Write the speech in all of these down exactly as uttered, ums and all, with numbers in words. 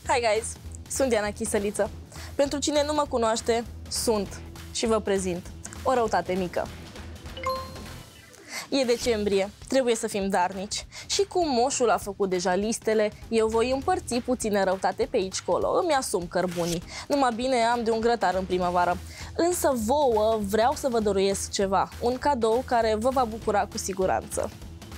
Hi guys, sunt Diana Chisăliță. Pentru cine nu mă cunoaște, sunt și vă prezint o răutate mică. E decembrie, trebuie să fim darnici și cum moșul a făcut deja listele, eu voi împărți puține răutate pe aici-colo, îmi asum cărbunii. Numai bine am de un grătar în primăvară. Însă vouă vreau să vă dăruiesc ceva, un cadou care vă va bucura cu siguranță.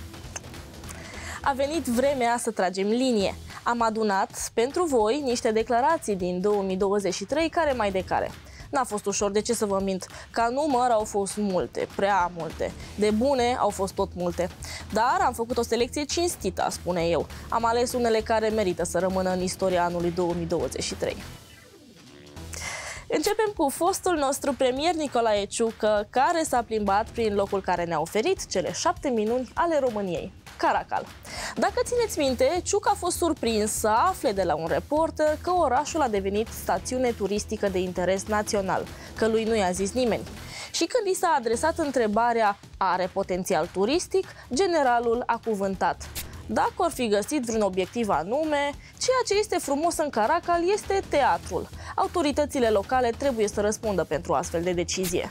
A venit vremea să tragem linie. Am adunat pentru voi niște declarații din două mii douăzeci și trei care mai de care. N-a fost ușor, de ce să vă mint? Ca număr au fost multe, prea multe. De bune au fost tot multe. Dar am făcut o selecție cinstită, spune eu. Am ales unele care merită să rămână în istoria anului două mii douăzeci și trei. Începem cu fostul nostru premier Nicolae Ciucă, care s-a plimbat prin locul care ne-a oferit cele șapte minuni ale României, Caracal. Dacă țineți minte, Ciucă a fost surprins să afle de la un reporter că orașul a devenit stațiune turistică de interes național, că lui nu i-a zis nimeni. Și când i s-a adresat întrebarea, are potențial turistic, generalul a cuvântat: dacă or fi găsit vreun obiectiv anume, ceea ce este frumos în Caracal este teatrul. Autoritățile locale trebuie să răspundă pentru astfel de decizie.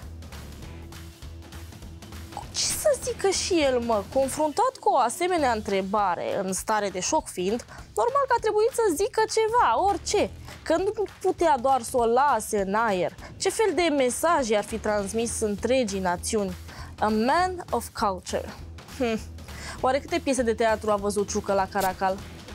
Ce să zică și el, mă? Confruntat cu o asemenea întrebare, în stare de șoc fiind, normal că a trebuit să zică ceva, orice. Că nu putea doar să o lase în aer. Ce fel de mesaje ar fi transmis întregii națiuni? A man of culture. Hm. Oare câte piese de teatru a văzut Ciucă la Caracal?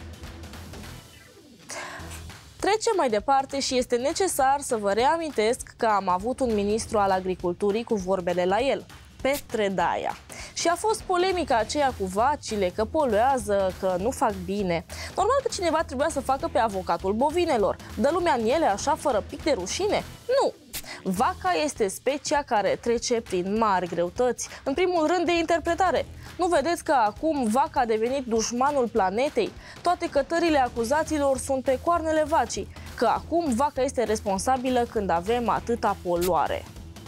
Trecem mai departe și este necesar să vă reamintesc că am avut un ministru al agriculturii cu vorbele la el, Petre Daia. Și a fost polemica aceea cu vacile, că poluează, că nu fac bine. Normal că cineva trebuia să facă pe avocatul bovinelor. Dă lumea în ele așa fără pic de rușine? Nu! Vaca este specia care trece prin mari greutăți, în primul rând de interpretare. Nu vedeți că acum vaca a devenit dușmanul planetei? Toate cătările acuzațiilor sunt pe coarnele vacii, că acum vaca este responsabilă când avem atâta poluare.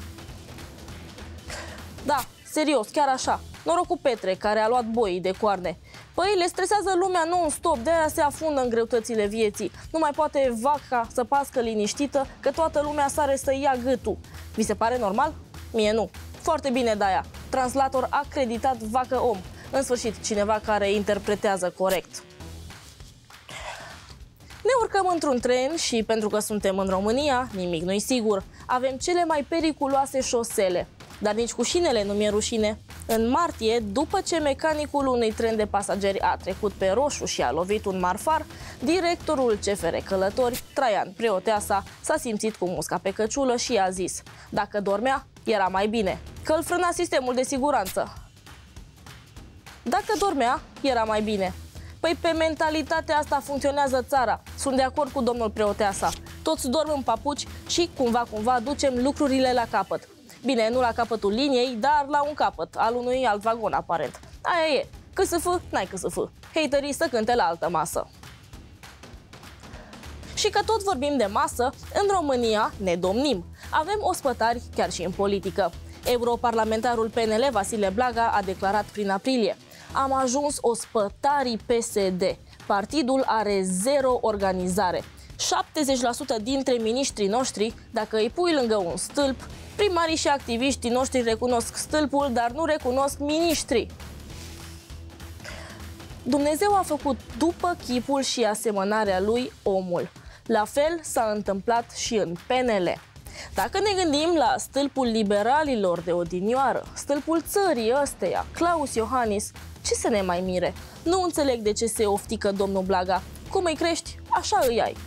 Da, serios, chiar așa. Noroc cu Petre, care a luat boii de coarne. Păi, le stresează lumea non-stop, de-aia se afundă în greutățile vieții. Nu mai poate vaca să pască liniștită, că toată lumea sare să ia gâtul. Vi se pare normal? Mie nu. Foarte bine, Daia. Translator acreditat vacă-om. În sfârșit, cineva care interpretează corect. Ne urcăm într-un tren și, pentru că suntem în România, nimic nu-i sigur. Avem cele mai periculoase șosele. Dar nici cu șinele nu mi-e rușine. În martie, după ce mecanicul unui tren de pasageri a trecut pe roșu și a lovit un marfar, directorul C F R Călători, Traian Preoteasa, s-a simțit cu musca pe căciulă și a zis: dacă dormea, era mai bine, că îl frâna sistemul de siguranță. Dacă dormea, era mai bine. Păi pe mentalitatea asta funcționează țara. Sunt de acord cu domnul Preoteasa. Toți dorm în papuci și, cumva, cumva, ducem lucrurile la capăt. Bine, nu la capătul liniei, dar la un capăt, al unui alt vagon, aparent. Aia e. C S F, n-ai C S F. Haterii să cânte la altă masă. Și că tot vorbim de masă, în România ne domnim. Avem ospătari chiar și în politică. Europarlamentarul P N L Vasile Blaga a declarat prin aprilie: am ajuns ospătarii P S D. Partidul are zero organizare. șaptezeci la sută dintre miniștrii noștri, dacă îi pui lângă un stâlp, primarii și activiștii noștri recunosc stâlpul, dar nu recunosc miniștrii. Dumnezeu a făcut după chipul și asemănarea lui omul. La fel s-a întâmplat și în P N L. Dacă ne gândim la stâlpul liberalilor de odinioară, stâlpul țării ăsteia, Claus Iohannis, ce să ne mai mire? Nu înțeleg de ce se oftică domnul Blaga. Cum îi crești, așa îi ai.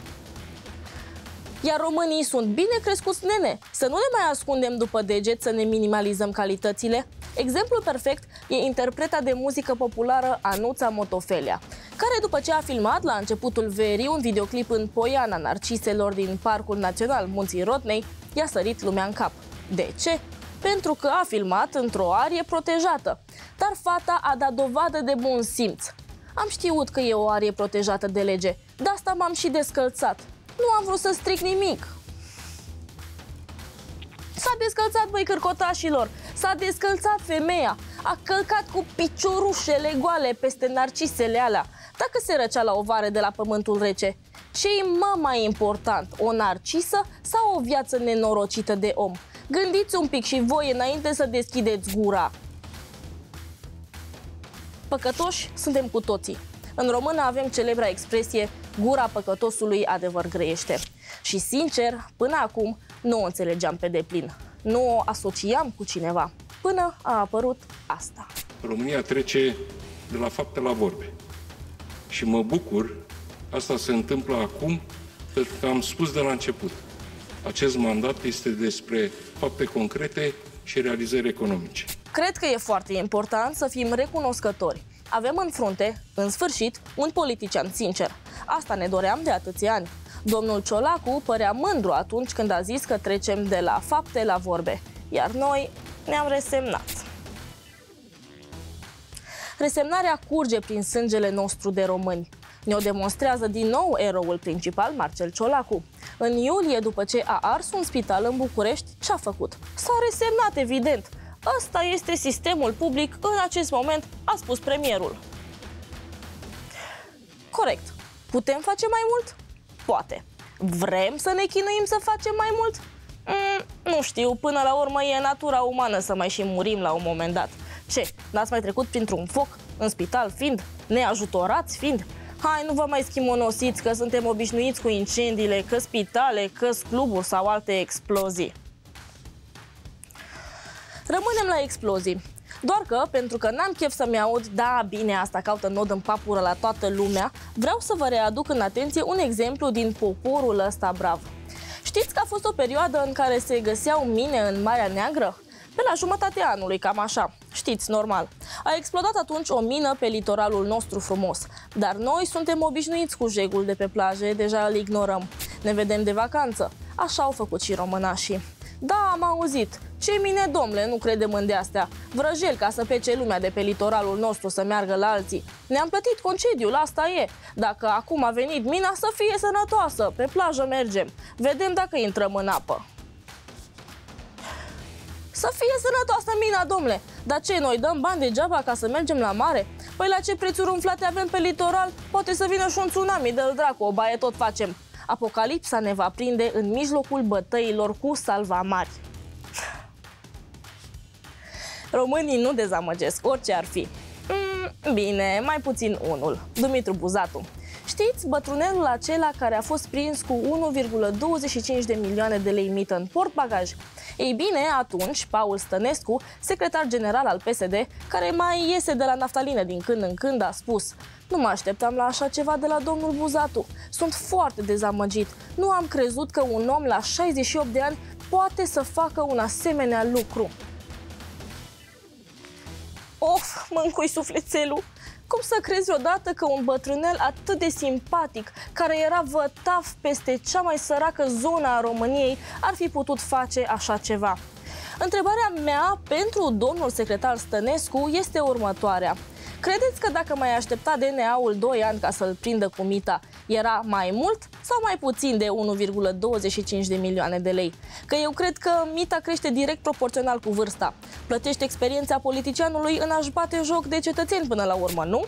Iar românii sunt bine crescuți, nene. Să nu ne mai ascundem după deget, să ne minimalizăm calitățile. Exemplul perfect e interpreta de muzică populară Anuța Motofelea, care după ce a filmat la începutul verii un videoclip în Poiana Narciselor din Parcul Național Munții Rotnei, i-a sărit lumea în cap. De ce? Pentru că a filmat într-o arie protejată. Dar fata a dat dovadă de bun simț. Am știut că e o arie protejată de lege, de asta m-am și descălțat. Nu am vrut să stric nimic. S-a descălțat, băi, cârcotașilor. S-a descălțat femeia. A călcat cu piciorușele goale peste narcisele alea. Dacă se răcea la o vară de la pământul rece. Ce-i mă mai important, o narcisă sau o viață nenorocită de om? Gândiți un pic și voi înainte să deschideți gura. Păcătoși suntem cu toții. În română avem celebra expresie gura păcătosului adevăr grăiește. Și sincer, până acum nu o înțelegeam pe deplin. Nu o asociam cu cineva, până a apărut asta. România trece de la fapte la vorbe. Și mă bucur, asta se întâmplă acum, pentru că am spus de la început. Acest mandat este despre fapte concrete și realizări economice. Cred că e foarte important să fim recunoscători. Avem în frunte, în sfârșit, un politician sincer. Asta ne doream de atâția ani. Domnul Ciolacu părea mândru atunci când a zis că trecem de la fapte la vorbe, iar noi ne-am resemnat. Resemnarea curge prin sângele nostru de români. Ne-o demonstrează din nou eroul principal, Marcel Ciolacu. În iulie, după ce a ars un spital în București, ce-a făcut? S-a resemnat, evident. Ăsta este sistemul public în acest moment, a spus premierul. Corect. Putem face mai mult? Poate. Vrem să ne chinuim să facem mai mult? Mm, nu știu, până la urmă e natura umană să mai și murim la un moment dat. Ce, n-ați mai trecut printr-un foc, în spital fiind, neajutorați fiind? Hai, nu vă mai schimonosiți că suntem obișnuiți cu incendiile, că spitale, că cluburi sau alte explozii. Rămânem la explozii. Doar că, pentru că n-am chef să-mi aud, da, bine, asta caută nod în papură la toată lumea, vreau să vă readuc în atenție un exemplu din poporul ăsta brav. Știți că a fost o perioadă în care se găseau mine în Marea Neagră? Pe la jumătatea anului, cam așa. Știți, normal. A explodat atunci o mină pe litoralul nostru frumos. Dar noi suntem obișnuiți cu jegul de pe plaje, deja îl ignorăm. Ne vedem de vacanță. Așa au făcut și românașii. Da, am auzit. Ce mine, domnule, nu credem în de-astea. Vrăjeli ca să pece lumea de pe litoralul nostru să meargă la alții. Ne-am plătit concediul, asta e. Dacă acum a venit mina, să fie sănătoasă. Pe plajă mergem. Vedem dacă intrăm în apă. Să fie sănătoasă mina, domnule. Dar ce, noi dăm bani degeaba ca să mergem la mare? Păi la ce prețuri umflate avem pe litoral? Poate să vină și un tsunami, dă-l dracu, o baie tot facem. Apocalipsa ne va prinde în mijlocul bătăilor cu salvamari. Românii nu dezamăgesc, orice ar fi. Mm, bine, mai puțin unul, Dumitru Buzatu. Știți, bătrânelul acela care a fost prins cu unu virgulă douăzeci și cinci de milioane de lei mită în portbagaj? Ei bine, atunci, Paul Stănescu, secretar general al P S D, care mai iese de la naftalină din când în când, a spus: nu mă așteptam la așa ceva de la domnul Buzatu. Sunt foarte dezamăgit. Nu am crezut că un om la șaizeci și opt de ani poate să facă un asemenea lucru. Of, mă încui sufletelul! Cum să crezi odată că un bătrânel atât de simpatic, care era vătaf peste cea mai săracă zonă a României, ar fi putut face așa ceva? Întrebarea mea pentru domnul secretar Stănescu este următoarea. Credeți că dacă mai aștepta D N A-ul doi ani ca să-l prindă cu mita, era mai mult sau mai puțin de unu virgulă douăzeci și cinci de milioane de lei? Că eu cred că mita crește direct proporțional cu vârsta. Plătește experiența politicianului în a-și bate joc de cetățeni până la urmă, nu?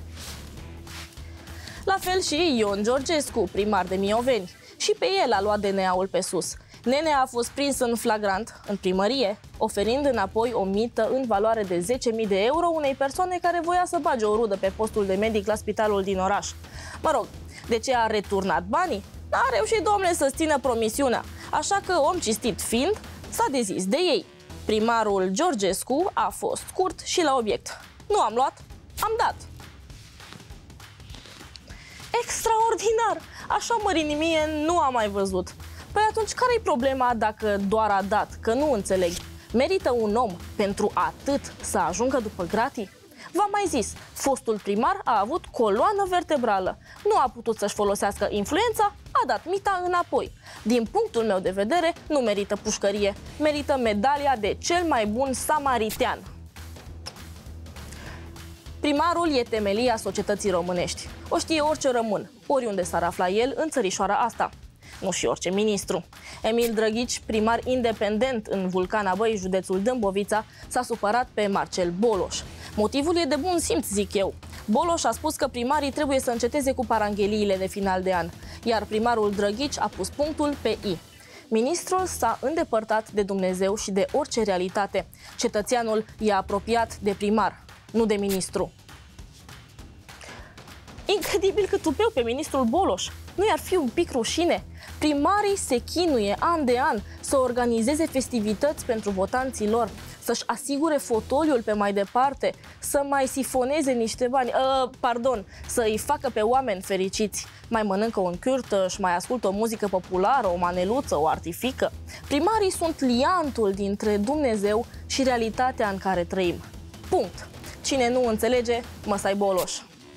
La fel și Ion Georgescu, primar de Mioveni. Și pe el a luat D N A-ul pe sus. Nenea a fost prins în flagrant, în primărie, oferind înapoi o mită în valoare de zece mii de euro unei persoane care voia să bage o rudă pe postul de medic la spitalul din oraș. Mă rog, de ce a returnat banii? N-a reușit, domnule, să țină promisiunea, așa că, om cistit fiind, s-a dezis de ei. Primarul Georgescu a fost scurt și la obiect. Nu am luat, am dat. Extraordinar! Așa mărinimie nu am mai văzut. Păi atunci care-i problema dacă doar a dat? Că nu înțeleg. Merită un om pentru atât să ajungă după gratii? V-am mai zis, fostul primar a avut coloană vertebrală. Nu a putut să-și folosească influența, a dat mita înapoi. Din punctul meu de vedere, nu merită pușcărie, merită medalia de cel mai bun samaritean. Primarul e temelia societății românești. O știe orice român, oriunde s-ar afla el în țărișoara asta. Nu și orice ministru. Emil Drăghici, primar independent în Vulcana Băi, județul Dâmbovița, s-a supărat pe Marcel Boloș. Motivul e de bun simț, zic eu. Boloș a spus că primarii trebuie să înceteze cu parangheliile de final de an, iar primarul Drăghici a pus punctul pe I. Ministrul s-a îndepărtat de Dumnezeu și de orice realitate. Cetățeanul e apropiat de primar, nu de ministru. Incredibil cât tupeu pe ministrul Boloș. Nu i-ar fi un pic rușine? Primarii se chinuie an de an să organizeze festivități pentru votanții lor, să-și asigure fotoliul pe mai departe, să mai sifoneze niște bani, uh, pardon, să îi facă pe oameni fericiți. Mai mănâncă un cârtăș, mai ascultă o muzică populară, o maneluță, o artifică. Primarii sunt liantul dintre Dumnezeu și realitatea în care trăim. Punct. Cine nu înțelege, măsai Boloș.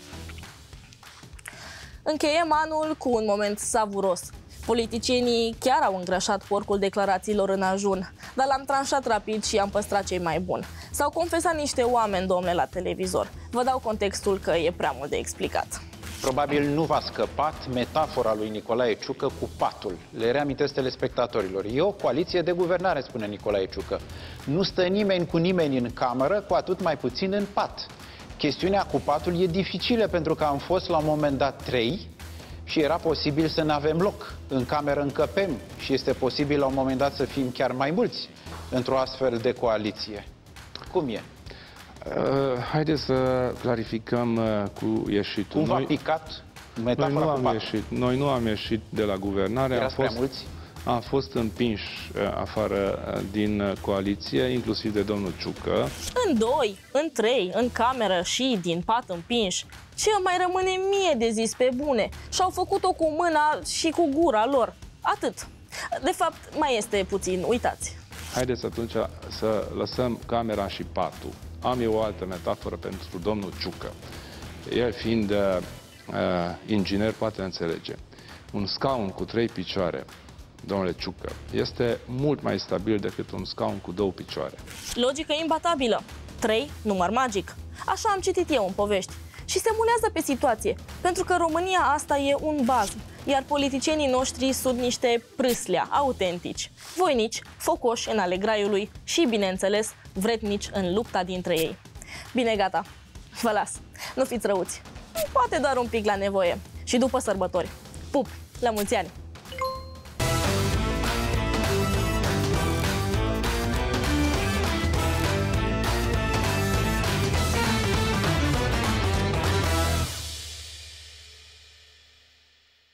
Încheiem anul cu un moment savuros. Politicienii chiar au îngrășat porcul declarațiilor în ajun, dar l-am tranșat rapid și am păstrat cei mai buni. S-au confesat niște oameni, domnule, la televizor. Vă dau contextul că e prea mult de explicat. Probabil nu v-a scăpat metafora lui Nicolae Ciucă cu patul. Le reamintesc telespectatorilor. E o coaliție de guvernare, spune Nicolae Ciucă. Nu stă nimeni cu nimeni în cameră, cu atât mai puțin în pat. Chestiunea cu patul e dificilă pentru că am fost la un moment dat trei și era posibil să nu avem loc. În cameră încăpem și este posibil la un moment dat să fim chiar mai mulți într-o astfel de coaliție. Cum e? Uh, haideți să clarificăm uh, cu ieșitul. Cum v-a picat metafora noi nu cu am patul? ieșit, noi nu am ieșit de la guvernare. Erați am fost, prea mulți? Am fost împinși uh, afară uh, din uh, coaliție, inclusiv de domnul Ciucă. În doi, în trei, în cameră și din pat împinși. Ce mai rămâne mie de zis pe bune? Și-au făcut-o cu mâna și cu gura lor. Atât. De fapt, mai este puțin, uitați. Haideți atunci să lăsăm camera și patul. Am eu o altă metaforă pentru domnul Ciucă. El fiind uh, uh, inginer, poate înțelege. Un scaun cu trei picioare, domnule Ciucă, este mult mai stabil decât un scaun cu două picioare. Logică imbatabilă. trei, număr magic. Așa am citit eu în povești. Și se mulează pe situație, pentru că România asta e un bazm, iar politicienii noștri sunt niște prâslea autentici, voinici, focoși în ale graiului și, bineînțeles, vretnici în lupta dintre ei. Bine, gata. Vă las. Nu fiți răuți. Poate doar un pic la nevoie. Și după sărbători. Pup! La mulți ani!